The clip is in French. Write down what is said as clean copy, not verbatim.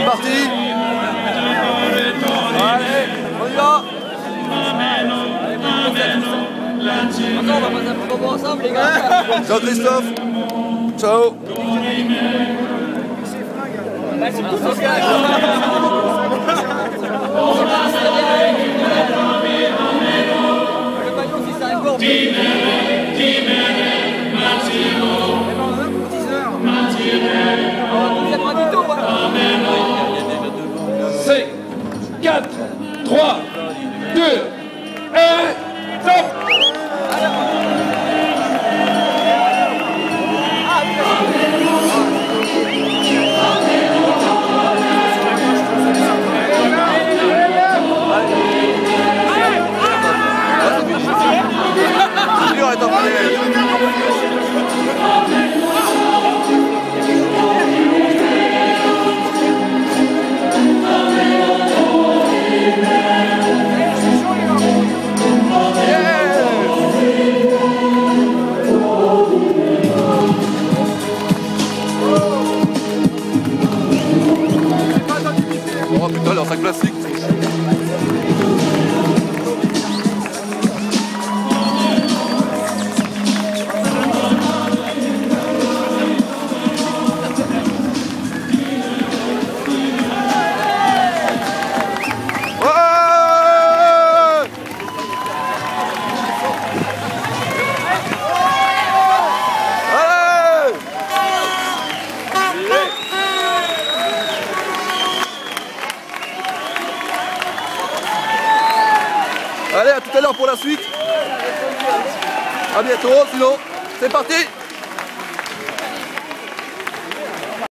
parti. Allez, on y va. Attends, on va passer un petit moment ensemble, les gars. Ciao Christophe. Ciao. Merci pour ce gars. Le maillot, si c'est un gourde. Deuxième ravito, hein. 5, 4, 3, 2, 1, top! Oh putain, leur sac plastique. Allez, à tout à l'heure pour la suite. À bientôt, sinon, c'est parti.